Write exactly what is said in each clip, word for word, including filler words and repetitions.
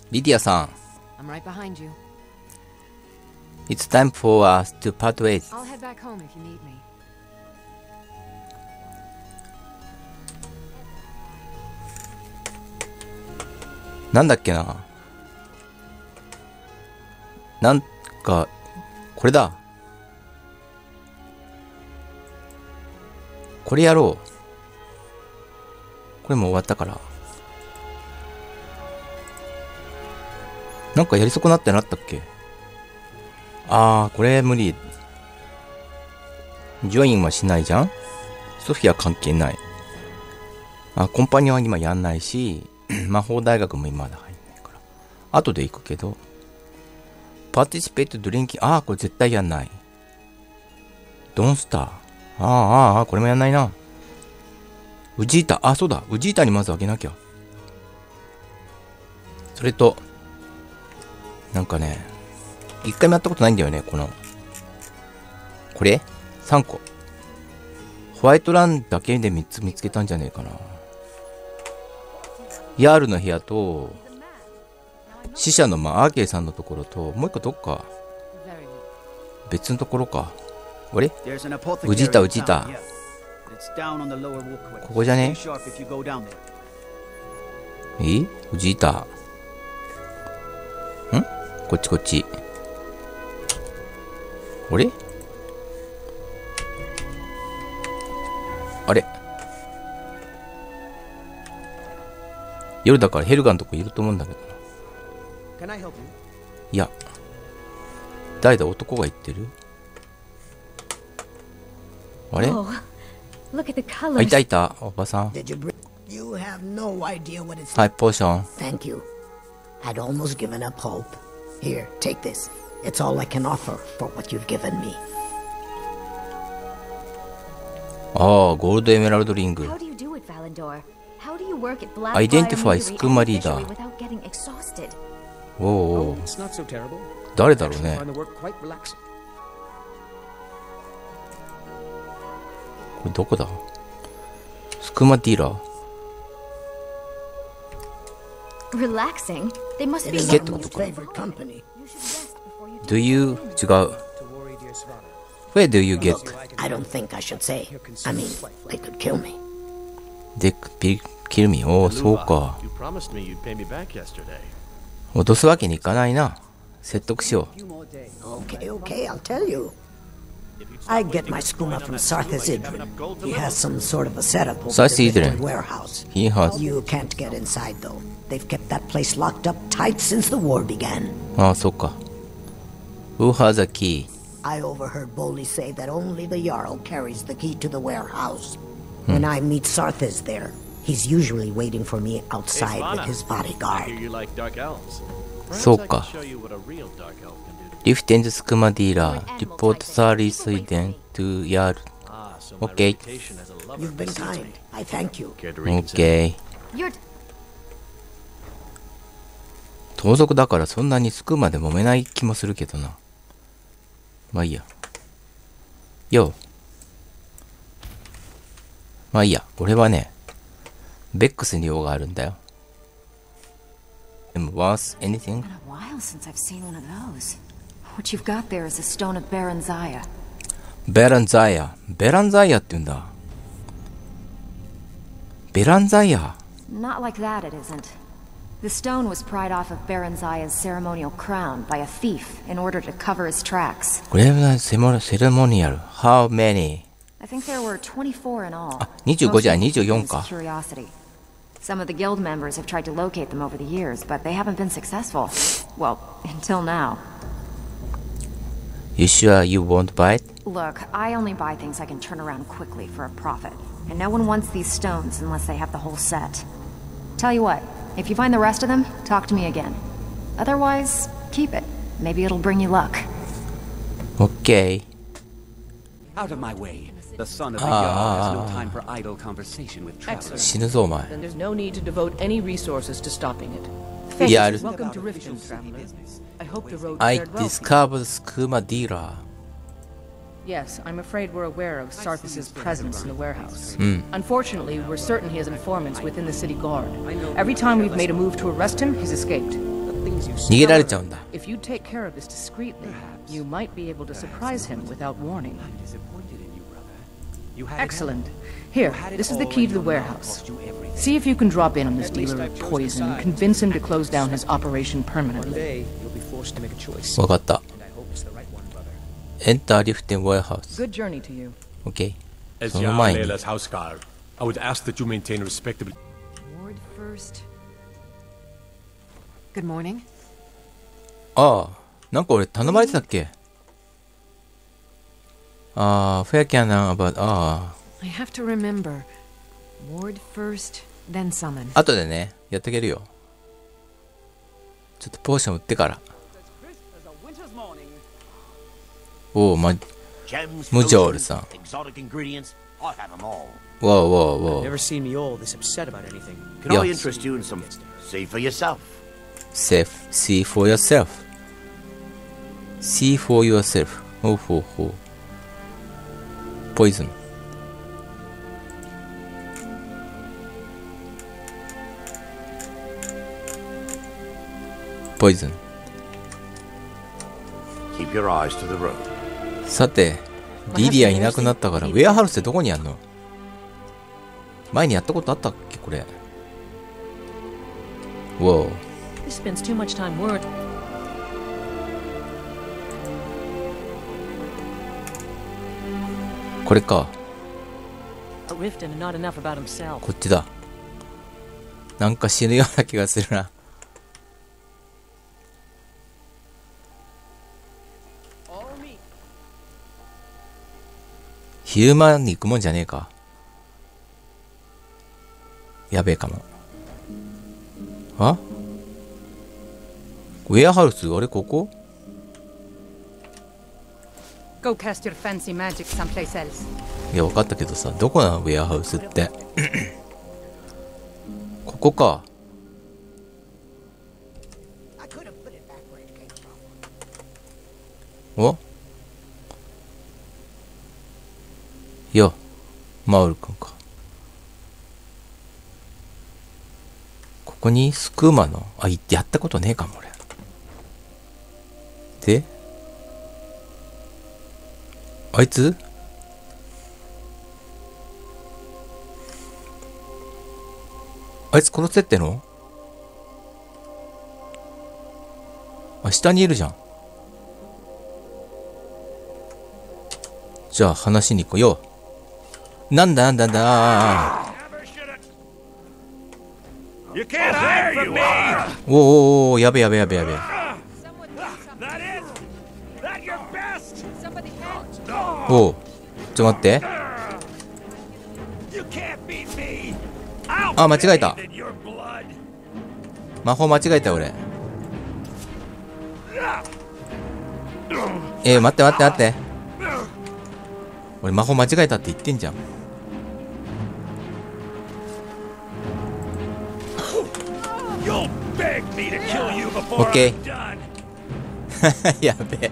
リディアさん。 I'm right behind you. It's time for us to part ways. I'll head back home if you need me. なんだっけな。なんか、これだ。これやろう。これもう終わったから。なんかやり損なってなったっけ。あー、これ無理。ジョインはしないじゃん。ソフィア関係ない。あ、コンパニオンは今やんないし、魔法大学も今まだ入んないから。後で行くけど。パーティシペイトドリンキング、あー、これ絶対やんない。ドンスター。あーあーあー、これもやんないな。ウジータ、あ、そうだ。ウジータにまずあげなきゃ。それと、なんかね、一回もやったことないんだよね、この。これ ?さん 個。ホワイトランだけでみっつ見つけたんじゃねえかな。ヤールの部屋と、死者のまあアーケーさんのところと、もう一個どっか、別のところか。あれウジータ、ウジータ。ここじゃねええウジータ。んこっちこっち。あれあれ夜だからヘルガのとこいると思うんだけどな。いや。誰だ男が言ってるあれあ、いたいた、おばさん。はい、ポーション。 Thank you. I'd almost given up hope. Here, take this. It's all I can offer for what you've given me. ああ、ゴールドエメラルドリング。アイデンティファイスクーマリーダー。おお。誰だろうね。これどこだスクーマディーラー。ゲットとか。Do you 違う。Where do you get? I don't think I should say. I mean, they could kill me. They could kill me. おお、そうか。脅すわけにいかないな。説得しよう。 Okay, okay, I'll tell you. I get my skooma from Sarthas Idrin. He has some sort of a setup over the Victory warehouse. He has. You can't get inside though. They've kept that place locked up tight since the war began. ああ、そうか。Who has a key? I overheard Boli say that only the Jarl carries the key to the warehouse. When I meet Sarthas there, he's usually waiting for me outside with his bodyguard. そうか。リフテンズスクマディーラー、リポートサーリースイデントゥヤール。オッケー。 You've been kind. I thank you. オッケー。盗賊だからそんなにスクマで揉めない気もするけどな。まあいいや。よう。まあいいや。俺はね、ベックスに用があるんだよ。でも、worth anything? What you've got there is a stone of Baron Zaya. ベランザイア。ベランザイアって言うんだ。ベランザイア。 Not like that, it isn't. The stone was pried off of Baron Zaya's ceremonial crown by a thief in order to cover his tracks. これはセモセレモニアル。How many? I think there were twenty-four in all. あ、にじゅうごじゃにじゅうよんか。 Curiosity. Some of the guild members have tried to locate them over the years, but they haven't been successful. Well, until now. You sure you won't buy it? Look, I only buy things I can turn around quickly for a profit. And no one wants these stones unless they have the whole set. Tell you what, if you find the rest of them, talk to me again. Otherwise, keep it. Maybe it'll bring you luck. Okay. Out of my way. The son of the Jarl has no time for idle conversation with travelers. 死ぬぞお前。 Then there's no need to devote any resources to stopping it. Yeah. Welcome to Riften, traveler. I hope the road I fared well. discovered Skooma dealer. Yes, I'm afraid we're aware of Sarthas' presence in the warehouse. Mm. Unfortunately, we're certain he has informants within the city guard. Every time we've made a move to arrest him, he's escaped. 逃げられちゃうんだ。 If you take care of this discreetly, you might be able to surprise him without warning. Excellent. Here, this is the key to the warehouse. See if you can drop in on this dealer of poison and convince him to close down his operation permanently. わかった。Enter lift in warehouse. Good journey to you. OK。 As その前に。 Jarl Leila's houseguard, I would ask that you maintain respectable. Ward first. Good morning. ああ、なんか俺頼まれてたっけ？ああ、フェアキャナーバー、ああ。 I have to remember. Ward first, then summon. 後でね、やってあげるよ。ちょっとポーション売ってから。おお、ま、ムジョールさん。わあわあわあ。 Never seen me all this upset about anything. Can I interest you in some see for yourself? Safe, see for yourself. See for yourself. ほうほうほう。ポイズン。ポイズン。 Keep your eyes to the road. さて、リディアいなくなったから、ウェアハウスってどこにあんの？前にやったことあったっけこれ。Whoa. This spends too much time worrying. これか。 Riften and not enough about himself. こっちだ。なんか死ぬような気がするな。昼間に行くもんじゃねえか。やべえかも。あ？ウェアハウス？あれここ？ Go cast your fancy magic someplace else. いや、分かったけどさ、どこなのウェアハウスって。ここか。お？いや、マウル君か。ここにスクーマの、あ、やったことねえかも、俺。で、あいつ？あいつ殺せっての？あ、下にいるじゃん。じゃあ話しに行こうよ。なんだなんだなんだ。おーおーおー、やべやべやべやべ。おう、ちょっと待って。あ、間違えた。魔法間違えた俺。えー、待って待って待って。俺魔法間違えたって言ってんじゃん。オッケー。やべえ。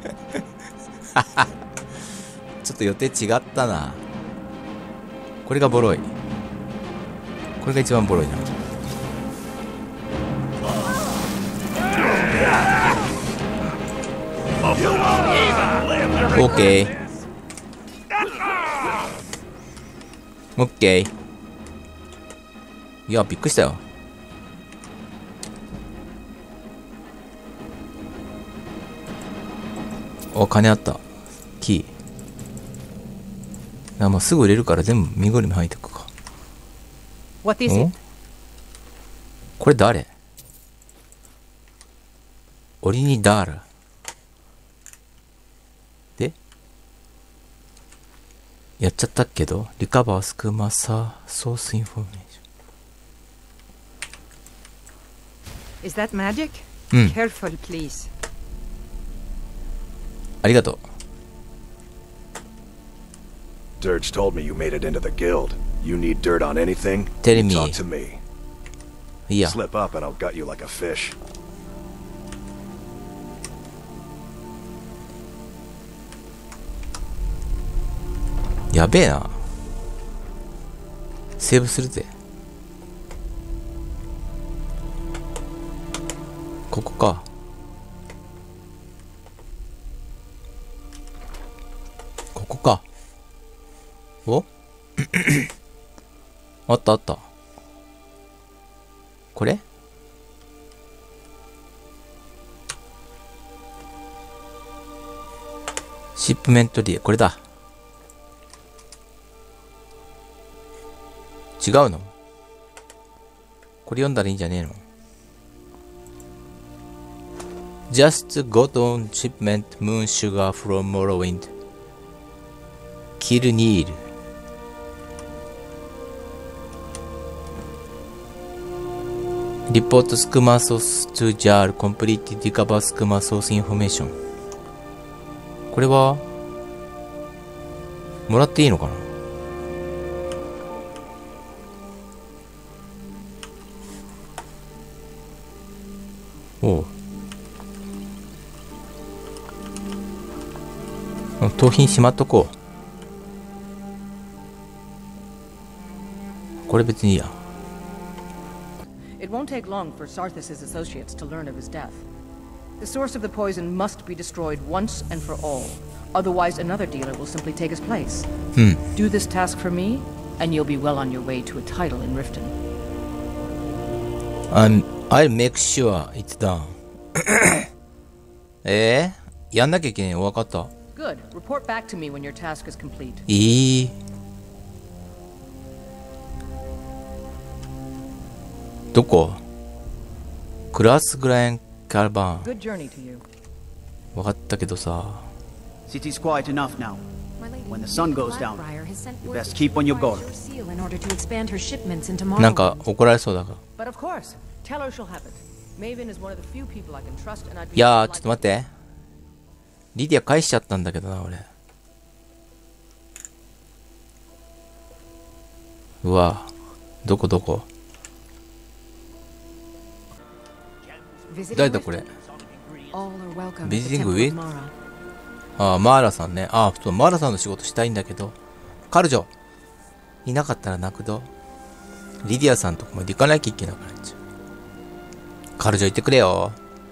ちょっと予定違ったな。これがボロい。これが一番ボロいな。オッケー。オッケー。いや、びっくりしたよ。お、金あった。キー。あ、もうすぐ売れるから全部身ぐるみ入ってくか。 What is it? これ誰？オリニダーラ。でやっちゃったけど、リカバースクマサーソースインフォメーション。 Is that magic? うん。 Careful, please. ありがとう。 Dirge told me you made it into the guild. You need dirt on anything? Tell me. Talk to me. Yeah. Slip up and I'll gut you like a fish. やべえな。セーブするぜ。 ここか。ここか。おあったあった。これシップメントリレー、これだ。違うの？これ読んだらいいんじゃねえの？ Just got on shipment moon sugar from Morrowind. Kill Neil. Report Skuma source to jar. Complete recover Skuma source information. これはもらっていいのかな？おう。盗品しまっとこう。これ別にいいや。 It won't take long for Sarthis' associates to learn of his death. The source of the poison must be destroyed once and for all. Otherwise, another dealer will simply take his place. Hmm. Do this task for me, and you'll be well on your way to a title in Riften. I'm, I'll make sure it's done. えー、やんなきゃいけない。わかった。 Good. Report back to me when your task is complete. いい。どこ？クラスグランカルバーン。 Good journey to you. わかったけどさ。 City's quiet enough now. When the sun goes down, you best keep on your guard. なんか怒られそうだが。 But of course, tell her she'll have it. Maven is one of the few people I can trust, and I'd be. いやー、ちょっと待って。リディア返しちゃったんだけどな、俺。うわ、どこどこ？誰だこれ？ビジティングウィー？ああ、マーラさんね。ああ、そう、マーラさんの仕事したいんだけど、カルジョいなかったら泣くど。リディアさんとこまで行かなきゃいけなくなっちゃう。カルジョ行ってくれよ。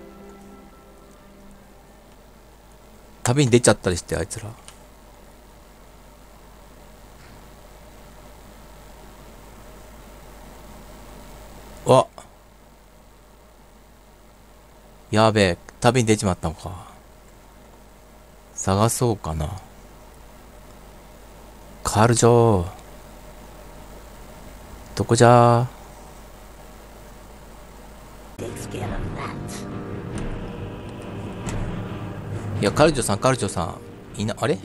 旅に出ちゃったりして、あいつら。わ、やべえ、旅に出ちまったのか。探そうかな。カルジョどこじゃー。いや、カルジョさん、カルジョさん。いな、あれ？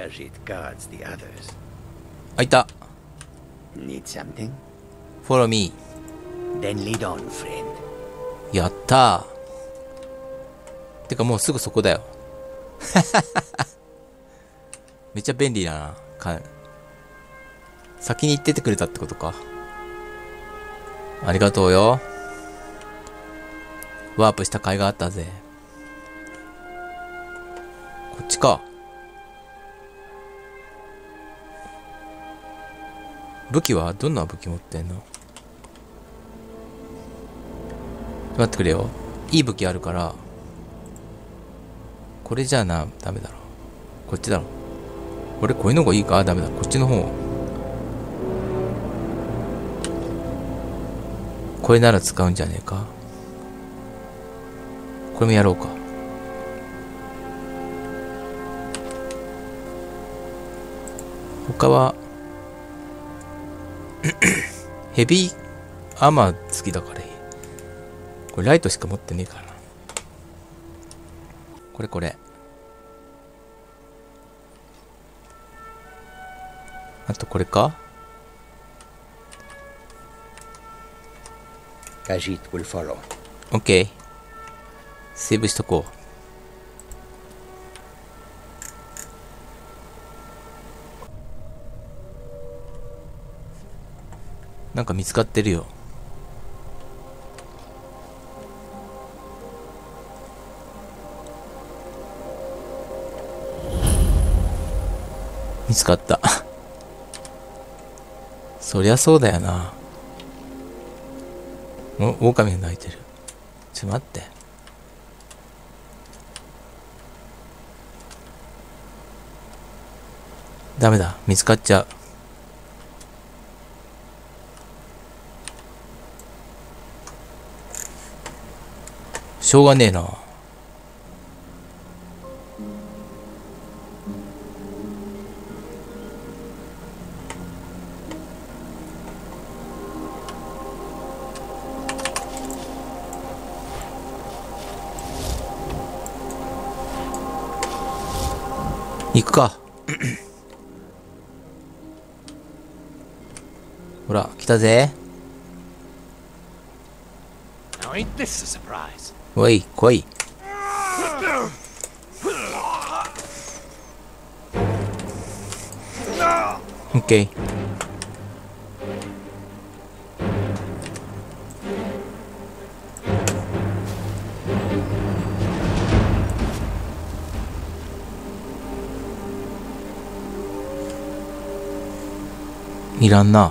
あ、いた。Follow me. Then lead on, friend. やったー。てかもうすぐそこだよ。めっちゃ便利だな。か先に行っててくれたってことか。ありがとうよ。ワープした甲斐があったぜ。こっちか。武器はどんな武器持ってんの？待ってくれよ。いい武器あるから。これじゃあな、ダメだろ。こっちだろ。これ、こういうのがいいか？ダメだ。こっちの方。これなら使うんじゃねえか。これもやろうか。他は、ヘビーアーマー好きだからいい。これライトしか持ってねえからな。これこれ。あとこれか？ Khajiit will follow. オッケー。セーブしとこう。なんか見つかってるよ。見つかった。そりゃそうだよな。お、狼が鳴いてる。ちょっと待って。 ダメだ、見つかっちゃう。しょうがねえな。行くか。ほら、来たぜ。おい、来い。オッケー。いらんな。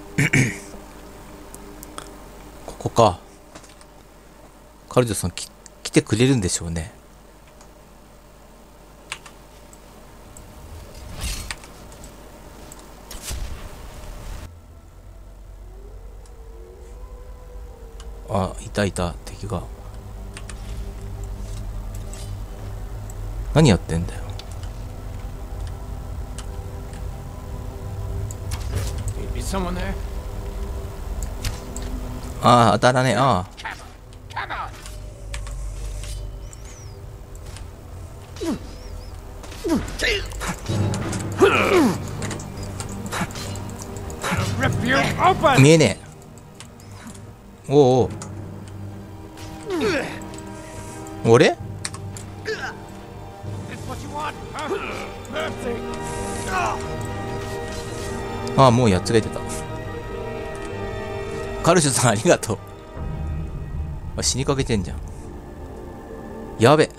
ここか。カルジョさんき来てくれるんでしょうね。あ、いたいた、敵が。何やってんだよ。ああ、当たらねえ。ああ。見えねえ。おうおう。俺？ああ、もうやっつけてた。カルシュさんありがとう。あ、死にかけてんじゃん。やべ。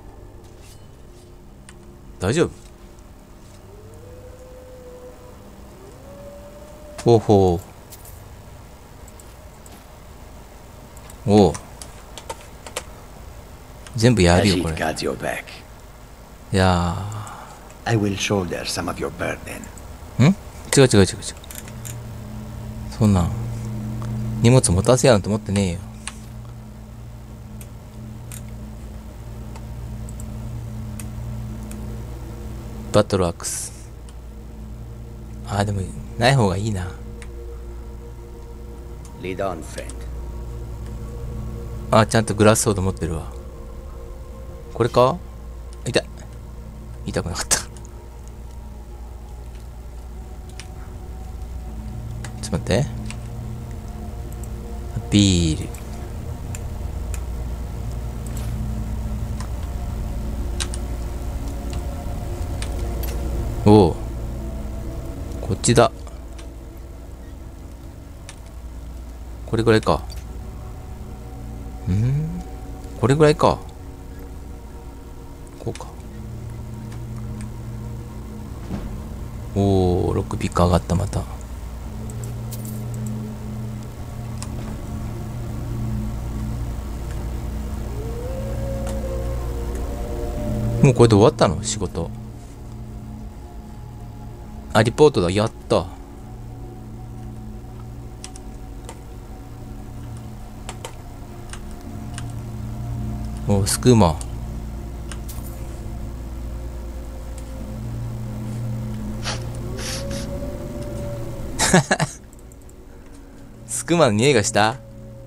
大丈夫？ほうほう。おう。全部やるよこれ。いやー。ん？違う違う違う違う。そんなん荷物持たせやなんて思ってねえよ。バトルアックス。あーでもない方がいいな。あーちゃんとグラスソード持ってるわ。これか？痛い。痛くなかった。ちょっと待って。ビール。おお。こっちだ。これぐらいか。んーこれぐらいか。こうか。おお、ロックピック上がった、また。もうこれで終わったの？仕事。あ、リポートだ。やった。お、スクーマー。スクーマーの匂いがした？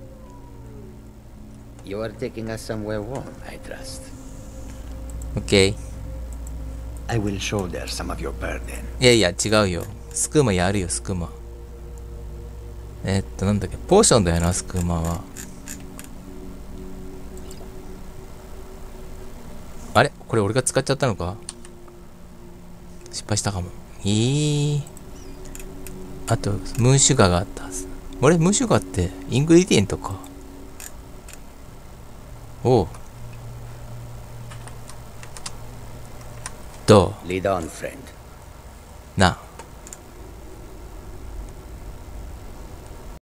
You are taking us somewhere warm, I trust. Okay. I will shoulder some of your burden. いやいや、違うよ。スクーマやるよ、スクーマ。えー、っと、なんだっけ、ポーションだよな、スクーマは。あれ？これ俺が使っちゃったのか？失敗したかも。えー。あと、ムーンシュガーがあったはず。あれ？ムーンシュガーってイングリディエントか。おう。どう？ Lead on, friend. なあ。